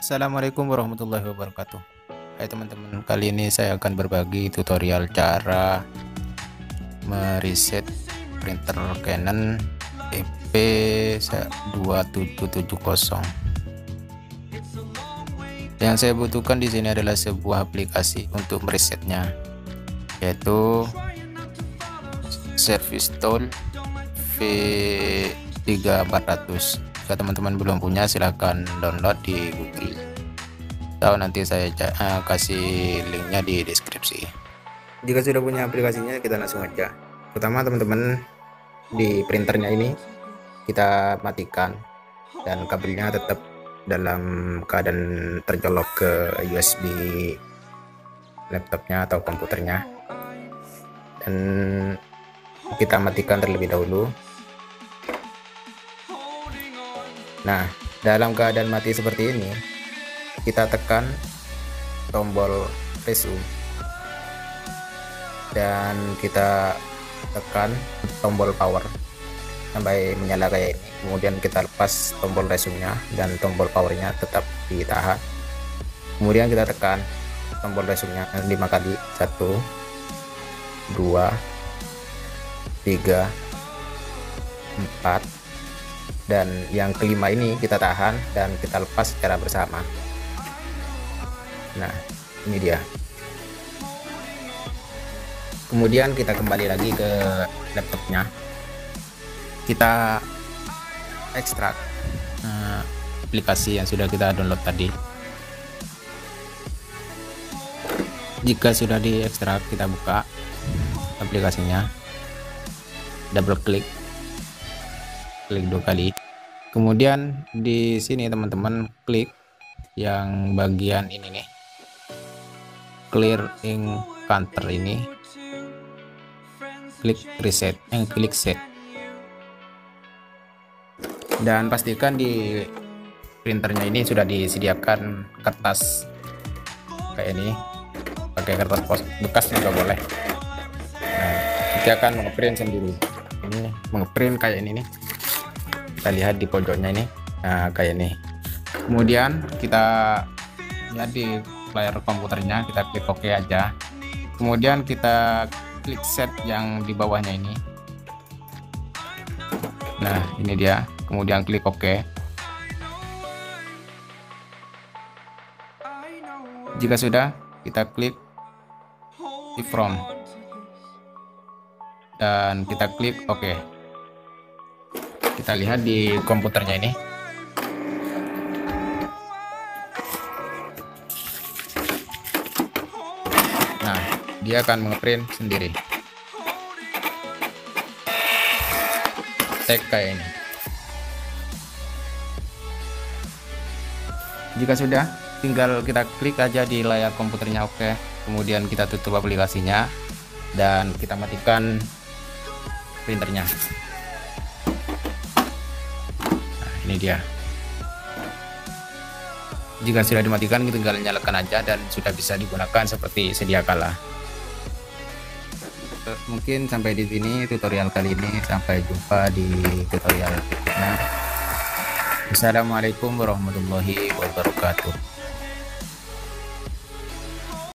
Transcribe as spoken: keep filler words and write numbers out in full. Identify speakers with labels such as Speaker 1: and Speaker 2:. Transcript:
Speaker 1: Assalamualaikum warahmatullahi wabarakatuh. Hai teman-teman, kali ini saya akan berbagi tutorial cara mereset printer Canon E P dua tujuh tujuh nol. Yang saya butuhkan di sini adalah sebuah aplikasi untuk meresetnya, yaitu Service Tool V tiga empat ratus. Jika teman-teman belum punya, silahkan download di Google atau nanti saya uh, kasih linknya di deskripsi. Jika sudah punya aplikasinya, kita langsung aja. Pertama, teman-teman, di printernya ini kita matikan dan kabelnya tetap dalam keadaan tercolok ke U S B laptopnya atau komputernya, dan kita matikan terlebih dahulu. Nah, dalam keadaan mati seperti ini, kita tekan tombol resume dan kita tekan tombol power sampai menyala kayak ini. Kemudian kita lepas tombol resume-nya dan tombol powernya tetap ditahan. Kemudian kita tekan tombol resume-nya lima kali, satu, dua, tiga, empat. Dan yang kelima ini kita tahan dan kita lepas secara bersama. Nah, ini dia. Kemudian kita kembali lagi ke laptopnya, kita ekstrak uh, aplikasi yang sudah kita download tadi. Jika sudah diekstrak, kita buka aplikasinya, double klik klik dua kali. Kemudian di sini teman-teman klik yang bagian ini nih, clear ink counter ini, klik reset, yang klik set, dan pastikan di printernya ini sudah disediakan kertas kayak ini, pakai kertas pos bekas juga boleh. Nah, kita akan mengeprint sendiri, ini mengeprint kayak ini nih, kita lihat di pojoknya ini. Nah, kayak ini. Kemudian kita lihat di layar komputernya, kita klik OK aja. Kemudian kita klik set yang di bawahnya ini. Nah, ini dia. Kemudian klik OK. Jika sudah, kita klik from dan kita klik OK. Kita lihat di komputernya ini. Nah, dia akan mengeprint sendiri. Tag kayak ini. Jika sudah, tinggal kita klik aja di layar komputernya OK. Kemudian kita tutup aplikasinya dan kita matikan printernya. Ini dia. Jika sudah dimatikan, kita tinggal nyalakan aja dan sudah bisa digunakan seperti sedia kala. Mungkin sampai di sini tutorial kali ini. Sampai jumpa di tutorial berikutnya. Assalamualaikum warahmatullahi wabarakatuh.